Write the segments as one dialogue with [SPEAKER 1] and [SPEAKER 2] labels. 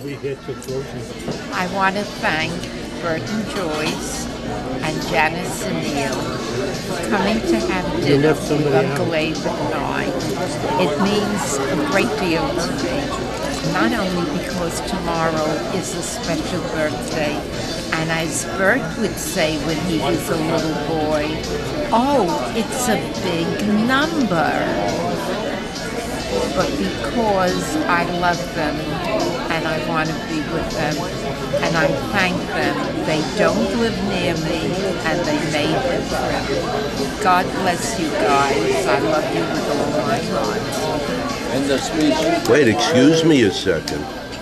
[SPEAKER 1] I want to thank Bert and Joyce and Janice and Neil for coming to have dinner with Uncle Abe and I. It means a great deal to me, not only because tomorrow is a special birthday, and as Bert would say when he was a little boy, oh, it's a big number. But because I love them and I want to be with them and I thank them, they don't live near me and they made the trip. God bless you guys. I love you with all my heart.
[SPEAKER 2] And the speech.
[SPEAKER 3] Wait, excuse me a second.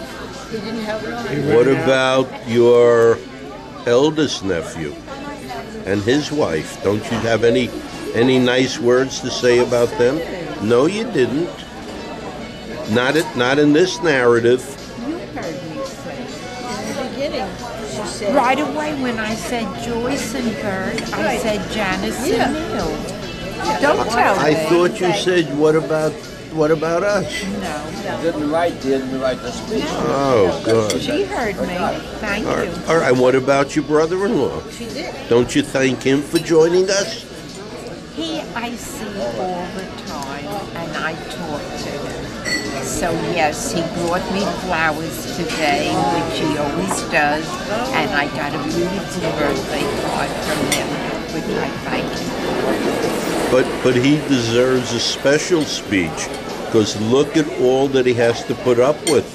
[SPEAKER 3] What about your eldest nephew and his wife? Don't you have any nice words to say about them? No, you didn't. Not in this narrative.
[SPEAKER 1] You heard me say in the beginning. She said right away when I said Joyce and Bert, I said Janice and Neil. Don't tell me.
[SPEAKER 3] I thought you said what about us?
[SPEAKER 1] No.
[SPEAKER 2] Didn't write the speech.
[SPEAKER 3] Oh, God.
[SPEAKER 1] She heard me. Thank you.
[SPEAKER 3] All right. What about your brother-in-law?
[SPEAKER 1] She did.
[SPEAKER 3] Don't you thank him for joining us?
[SPEAKER 1] I see all the time, and I talk to him. So yes, he brought me flowers today, which he always does, and I got a beautiful birthday card from him, which I thank him for.
[SPEAKER 3] But he deserves a special speech, because look at all that he has to put up with.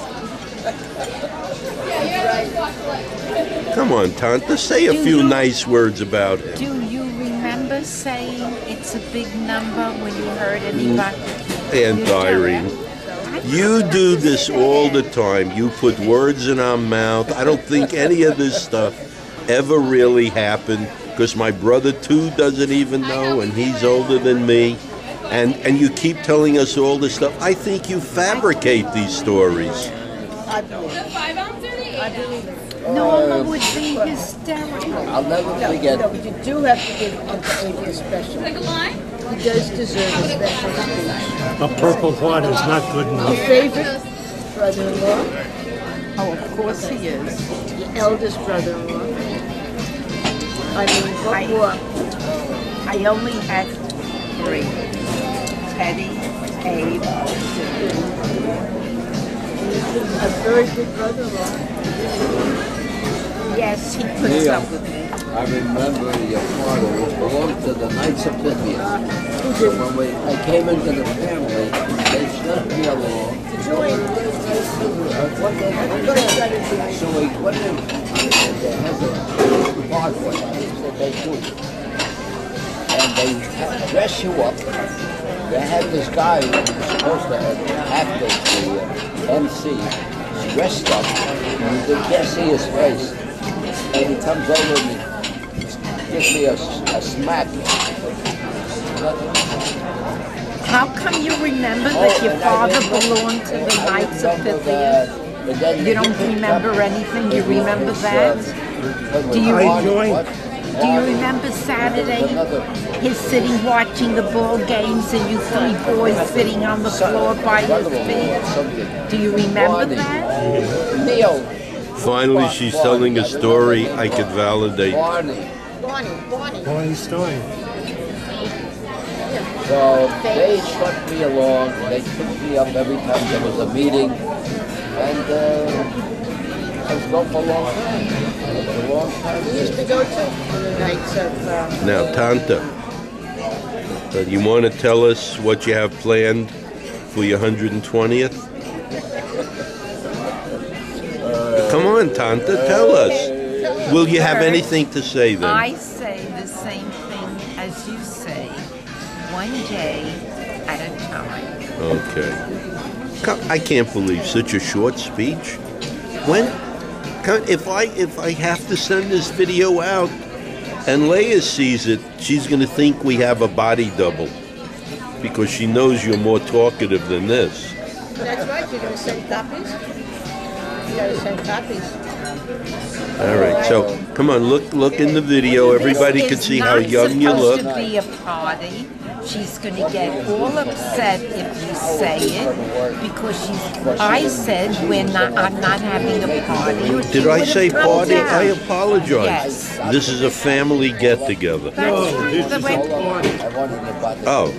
[SPEAKER 3] Come on, Tanta, say a few nice words about him.
[SPEAKER 1] Do you remember saying it's a big number when you heard anybody?
[SPEAKER 3] Tanta Irene, you do this all the time. You put words in our mouth. I don't think any of this stuff ever really happened, because my brother too doesn't even know, and he's older than me. And you keep telling us all this stuff. I think you fabricate these stories.
[SPEAKER 4] I believe it.
[SPEAKER 1] Norma would be hysterical.
[SPEAKER 2] I'll never forget.
[SPEAKER 4] No, but you do have to give Uncle Abe a special. He does deserve a special speech.
[SPEAKER 5] A Purple Heart is not good
[SPEAKER 4] Your
[SPEAKER 5] enough.
[SPEAKER 4] favorite brother-in-law,
[SPEAKER 1] Oh, of course he is.
[SPEAKER 4] your eldest brother-in-law. I mean, what more?
[SPEAKER 1] I only had 3. Teddy, Abe,
[SPEAKER 4] A very good brother-in-law.
[SPEAKER 1] yes, he puts
[SPEAKER 2] Yeah.
[SPEAKER 1] up with me.
[SPEAKER 2] I remember your father belonged to the Knights of Pythias. So when I came into the family, they sent me along.
[SPEAKER 4] Join.
[SPEAKER 2] So we put him, there has a parkway that they do. And they dress you up. They had this guy who was supposed to act as the MC, dressed up. You can't see his face. And he comes over and gives me a smack.
[SPEAKER 1] How come you remember that your father belonged to the Knights of Pythias? You don't remember anything? You remember that? Do you remember Saturday? His sitting watching the ball games and you 3 boys sitting on the floor by his feet? Do you remember that?
[SPEAKER 2] Neil.
[SPEAKER 3] Finally, she's telling a story I could validate.
[SPEAKER 5] Bonnie story.
[SPEAKER 2] So they swept me along. They picked me up every time there was a meeting. And I was going for a long time. It was a long time.
[SPEAKER 4] We used to go to the nights of...
[SPEAKER 3] Now, Tanta, you want to tell us what you have planned for your 120th? Come on, Tanta, tell us. Will you have anything to say then?
[SPEAKER 1] I say the same thing as you say, one day at a time.
[SPEAKER 3] Okay. I can't believe such a short speech. If I have to send this video out and Leia sees it, she's going to think we have a body double, because she knows you're more talkative than this.
[SPEAKER 4] That's right, you're going to send copies? You got to send copies.
[SPEAKER 3] All right, so come on, look in the video. Everybody can see how young you look.
[SPEAKER 1] This is supposed to be a party. She's going to get all upset if you say it because I said I'm not having a party. Or
[SPEAKER 3] Did I say party? I apologize.
[SPEAKER 1] Yes.
[SPEAKER 3] This is a family get-together.
[SPEAKER 5] No, this is a party.
[SPEAKER 2] I wanted to buy the
[SPEAKER 3] Oh.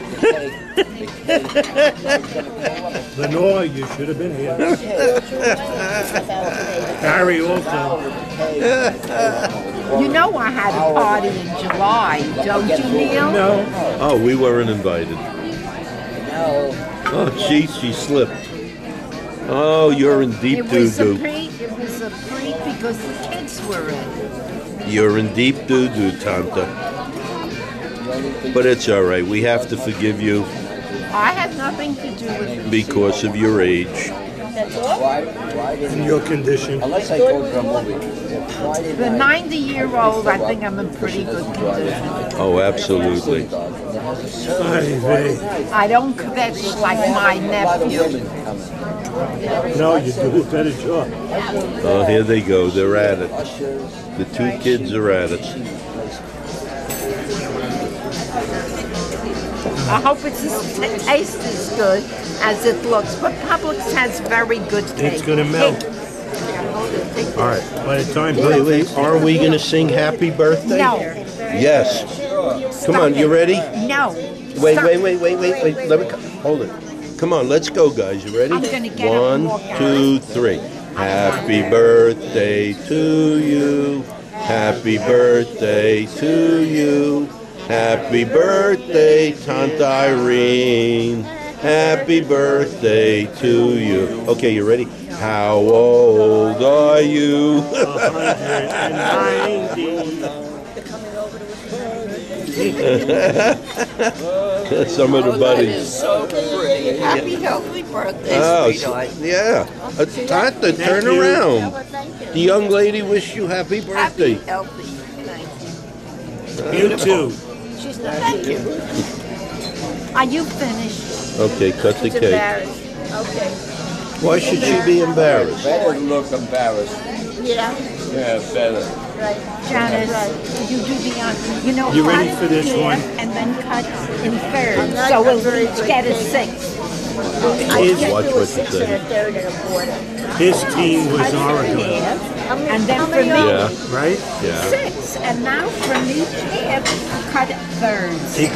[SPEAKER 5] Lenore, you should have been here. Harry also.
[SPEAKER 1] You know I had a party in July, don't you, Neil?
[SPEAKER 5] No.
[SPEAKER 3] Oh, we weren't invited.
[SPEAKER 2] No.
[SPEAKER 3] Oh, she slipped. Oh, you're in deep
[SPEAKER 1] It was a
[SPEAKER 3] doo-doo.
[SPEAKER 1] treat because the kids were in.
[SPEAKER 3] You're in deep doo-doo, Tanta. But it's all right. We have to forgive you
[SPEAKER 1] I had nothing to do with it.
[SPEAKER 3] because of your age.
[SPEAKER 2] Why
[SPEAKER 5] In your condition.
[SPEAKER 2] unless I go to a movie.
[SPEAKER 1] The 90-year-old, I think I'm in pretty good condition.
[SPEAKER 3] Oh, absolutely.
[SPEAKER 5] Ay, vey.
[SPEAKER 1] I don't kvetch like my nephew.
[SPEAKER 5] No, you do a better job.
[SPEAKER 3] Oh, here they go. They're at it. The two kids are at it.
[SPEAKER 1] I hope it tastes as good as it looks. But Publix has very good cake.
[SPEAKER 5] It's gonna melt. All right. By the time
[SPEAKER 3] Wait. Are we going to sing happy birthday?
[SPEAKER 1] No.
[SPEAKER 3] Yes. Come on, you ready?
[SPEAKER 1] No.
[SPEAKER 3] Wait.
[SPEAKER 1] Stop.
[SPEAKER 3] Let me hold it. Come on, let's go, guys. You ready?
[SPEAKER 1] I'm gonna get up and
[SPEAKER 3] 1,
[SPEAKER 1] walk out.
[SPEAKER 3] 2, 3. Happy birthday to you. Happy birthday to you. Happy birthday, Tanta Irene. Happy birthday to you. Okay, you ready? How old are you?
[SPEAKER 5] 190.
[SPEAKER 3] Some of the buddies.
[SPEAKER 2] So pretty.
[SPEAKER 1] Happy healthy birthday,
[SPEAKER 3] Oh,
[SPEAKER 1] sweetheart.
[SPEAKER 3] yeah. Tanta, turn
[SPEAKER 5] you.
[SPEAKER 3] around. The young lady wish you happy birthday.
[SPEAKER 1] Happy healthy. Thank you.
[SPEAKER 5] You too.
[SPEAKER 1] She's not. Thank you. Are you finished?
[SPEAKER 3] Okay, cut the cake.
[SPEAKER 1] Embarrassed. Okay.
[SPEAKER 3] Why should she be embarrassed?
[SPEAKER 2] Better look embarrassed.
[SPEAKER 1] Yeah.
[SPEAKER 2] Yeah, better.
[SPEAKER 1] Right. Janice, you do the you know,
[SPEAKER 5] You ready
[SPEAKER 1] cut
[SPEAKER 5] for this
[SPEAKER 1] here
[SPEAKER 5] one?
[SPEAKER 1] and then cut in thirds, so we'll each get a 6.
[SPEAKER 5] His,
[SPEAKER 3] Watch what you say.
[SPEAKER 5] his team was Oregon,
[SPEAKER 1] And then for me,
[SPEAKER 3] Yeah,
[SPEAKER 5] right?
[SPEAKER 3] yeah.
[SPEAKER 1] 6. And now from each half, cut thirds.
[SPEAKER 5] He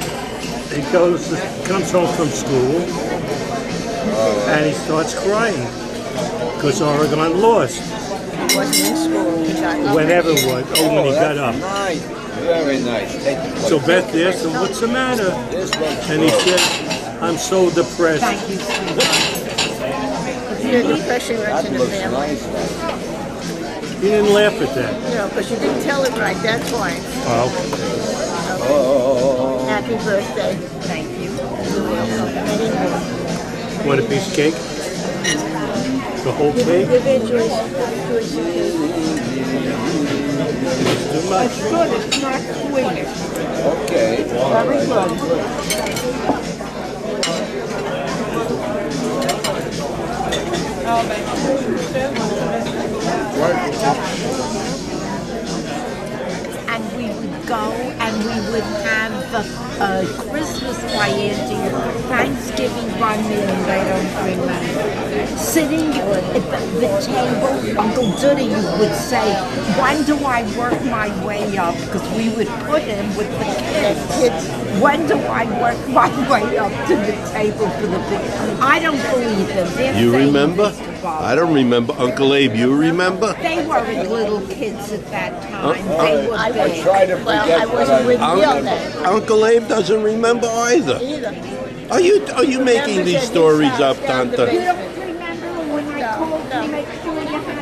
[SPEAKER 5] comes home from school and he starts crying because Oregon lost.
[SPEAKER 1] Wasn't in school.
[SPEAKER 5] Whenever it was. Oh, when he got up.
[SPEAKER 2] Nice. Very nice. Take the
[SPEAKER 5] So Beth asked him, "What's the matter?"
[SPEAKER 2] This one's
[SPEAKER 5] And he said, "I'm so depressed."
[SPEAKER 1] Thank you, sweetheart. Your depression runs
[SPEAKER 2] that
[SPEAKER 1] in the
[SPEAKER 2] looks
[SPEAKER 1] family.
[SPEAKER 2] nice. Though.
[SPEAKER 5] He didn't laugh at that.
[SPEAKER 1] No, because you didn't tell it right, that's why.
[SPEAKER 5] Oh,
[SPEAKER 2] Oh.
[SPEAKER 1] Happy birthday. Thank you.
[SPEAKER 5] want a piece of cake? The whole cake? It's too much.
[SPEAKER 1] It's good, it's not sweet.
[SPEAKER 2] Okay.
[SPEAKER 1] Very good. And we would go and we would have Christmas by Auntie, Thanksgiving by me, and they don't remember. Sitting at the table, Uncle Duddy would say, "When do I work my way up?" Because we would put him with the kids. When do I work my way up to the table for the big? I don't believe him. They're
[SPEAKER 3] You
[SPEAKER 1] saying
[SPEAKER 3] remember?
[SPEAKER 1] Mr. Bob.
[SPEAKER 3] I don't remember. Uncle Abe, you remember?
[SPEAKER 1] They weren't little kids at that time. They were
[SPEAKER 2] I
[SPEAKER 1] big.
[SPEAKER 2] try to forget.
[SPEAKER 4] I wasn't with
[SPEAKER 3] Un-
[SPEAKER 4] Neil then.
[SPEAKER 3] Uncle Abe doesn't remember either. Are you making these stories up,
[SPEAKER 1] You
[SPEAKER 3] Tanta?
[SPEAKER 1] don't remember when I called to make sure you had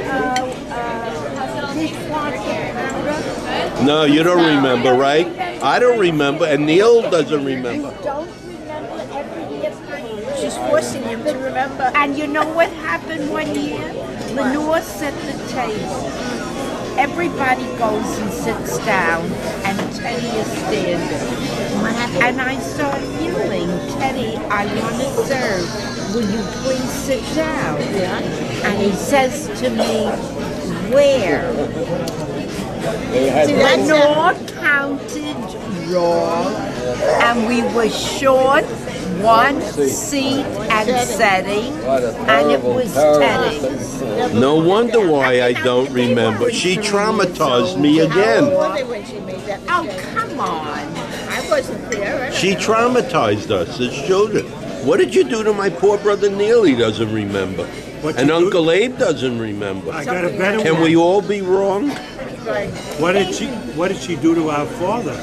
[SPEAKER 1] the dishwasher powder?
[SPEAKER 3] No, you don't remember, right? I don't remember, and Neil doesn't remember.
[SPEAKER 1] Don't remember every year.
[SPEAKER 4] She's forcing him to remember.
[SPEAKER 1] And you know what happened one year? Lenore set the table. Everybody goes and sits down, and Teddy is standing. And I start yelling, "Teddy, I want to serve. Will you please sit down?" And he says to me, "Where?"
[SPEAKER 2] They had
[SPEAKER 1] Lenore counted wrong, and we were short one seat and setting, and it was tennis.
[SPEAKER 3] No wonder why I don't remember. She traumatized me again.
[SPEAKER 4] When she made that
[SPEAKER 1] Oh,
[SPEAKER 4] mistake.
[SPEAKER 1] come on.
[SPEAKER 4] I wasn't there.
[SPEAKER 3] She traumatized us as children. What did you do to my poor brother Neil? He doesn't remember.
[SPEAKER 5] What
[SPEAKER 3] And
[SPEAKER 5] you do-
[SPEAKER 3] Uncle Abe doesn't remember.
[SPEAKER 5] I got a better
[SPEAKER 3] Can
[SPEAKER 5] one.
[SPEAKER 3] we all be wrong?
[SPEAKER 5] What did she do to our father?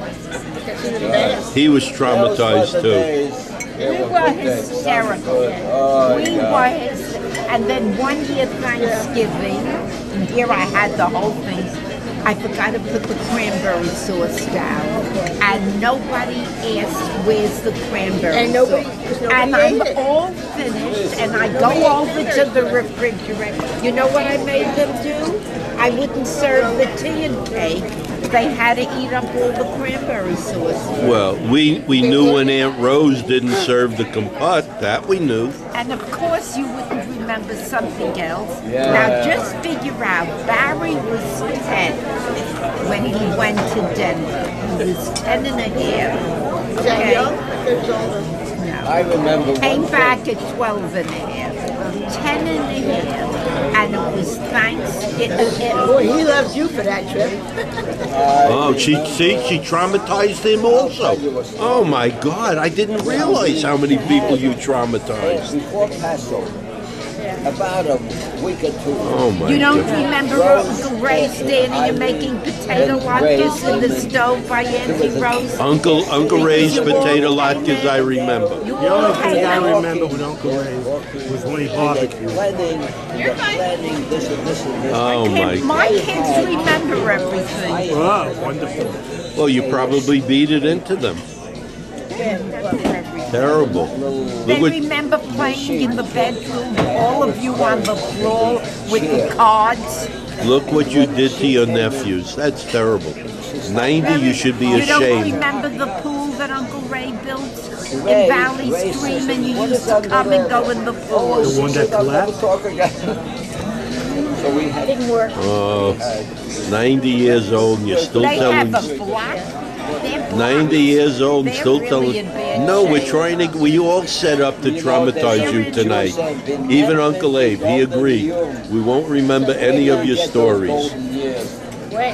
[SPEAKER 3] He was traumatized too.
[SPEAKER 1] We were hysterical. We were and then one year Thanksgiving, and here I had the whole thing. I forgot to put the cranberry sauce down, and nobody asked where's the cranberry
[SPEAKER 4] And nobody-
[SPEAKER 1] sauce.
[SPEAKER 4] because nobody
[SPEAKER 1] And I'm
[SPEAKER 4] ate it.
[SPEAKER 1] all finished, and I go over to the refrigerator. You know what I made them do? I wouldn't serve the tea and cake. They had to eat up all the cranberry sauce.
[SPEAKER 3] Well, we knew when Aunt Rose didn't serve the compote. That we knew.
[SPEAKER 1] And of course you wouldn't remember something else. Now just figure out, Barry was 10 when he went to Denver. He was 10 and a half.
[SPEAKER 4] Is that
[SPEAKER 1] Okay?
[SPEAKER 4] young? There's older.
[SPEAKER 2] I remember
[SPEAKER 1] Came
[SPEAKER 2] one
[SPEAKER 1] back at 12 and a half. 10 and a half. And it was Thanksgiving.
[SPEAKER 4] Boy, he loves you for that trip.
[SPEAKER 3] Oh, she traumatized him also. Oh my God, I didn't realize how many people you traumatized.
[SPEAKER 2] before Passover, about a week or two.
[SPEAKER 3] Oh my
[SPEAKER 1] You don't
[SPEAKER 3] God.
[SPEAKER 1] remember Uncle Ray standing and making potato latkes in the stove by Auntie Rose?
[SPEAKER 3] Uncle Ray's potato latkes, I remember.
[SPEAKER 1] You
[SPEAKER 5] The
[SPEAKER 1] all
[SPEAKER 5] only thing
[SPEAKER 1] came
[SPEAKER 5] I
[SPEAKER 1] out.
[SPEAKER 5] remember with Uncle Ray was when he barbecued.
[SPEAKER 2] Planning this and this and this.
[SPEAKER 3] Oh
[SPEAKER 1] My kids remember everything.
[SPEAKER 5] Oh, wonderful.
[SPEAKER 3] Well, you probably beat it into them. Terrible.
[SPEAKER 1] They
[SPEAKER 3] Look what,
[SPEAKER 1] remember playing in the bedroom, all of you on the floor with the cards.
[SPEAKER 3] look what you did to your nephews. That's terrible. 90, you should be
[SPEAKER 1] You don't
[SPEAKER 3] ashamed.
[SPEAKER 1] remember the pool that Uncle Ray built in Valley Stream, and you used to come and go in the pool.
[SPEAKER 5] The one that collapsed?
[SPEAKER 2] So we had
[SPEAKER 4] Didn't work.
[SPEAKER 3] Oh, 90 years old and you're still
[SPEAKER 1] They
[SPEAKER 3] telling...
[SPEAKER 1] have a block. They're
[SPEAKER 3] 90 years old and
[SPEAKER 1] They're
[SPEAKER 3] still
[SPEAKER 1] really
[SPEAKER 3] telling...
[SPEAKER 1] in bad
[SPEAKER 3] No, we're
[SPEAKER 1] shape.
[SPEAKER 3] trying to... We all set up to traumatize you tonight. Even Uncle Abe, he agreed. We won't remember any of your stories.
[SPEAKER 4] When?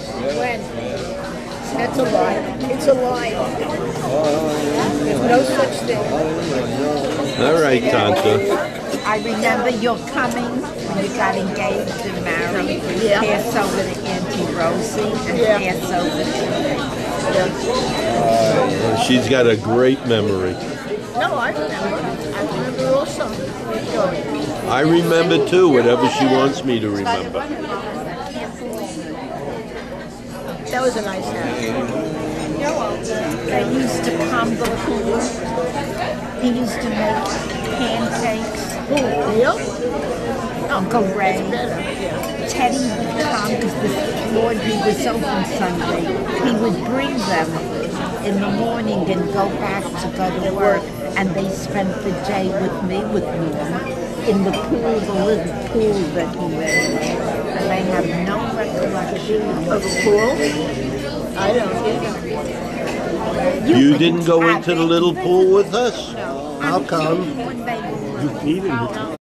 [SPEAKER 4] That's a lie. It's a lie. There's no such thing.
[SPEAKER 3] All right, Tanta.
[SPEAKER 1] I remember your coming when you got engaged and married.
[SPEAKER 4] Yeah.
[SPEAKER 1] Pass over to Auntie Rosie and
[SPEAKER 4] Yeah.
[SPEAKER 1] pass over to me.
[SPEAKER 3] She's got a great memory.
[SPEAKER 4] No, I remember also.
[SPEAKER 3] I remember too, whatever she wants me to remember.
[SPEAKER 4] That was a nice house.
[SPEAKER 1] They used to come the pool. He used to make pancakes.
[SPEAKER 4] Who, Neil?
[SPEAKER 1] Uncle Ray.
[SPEAKER 4] Better. Yeah.
[SPEAKER 1] Teddy would come because the laundry was open Sunday. He would bring them in the morning and go back to go to work. And they spent the day with me, with Norm, in the pool, the little pool that he made. And they have no recollection
[SPEAKER 4] Of a pool? I don't.
[SPEAKER 3] You didn't go into the little pool with us?
[SPEAKER 1] No.
[SPEAKER 3] How come?
[SPEAKER 1] When they were
[SPEAKER 5] You needed it.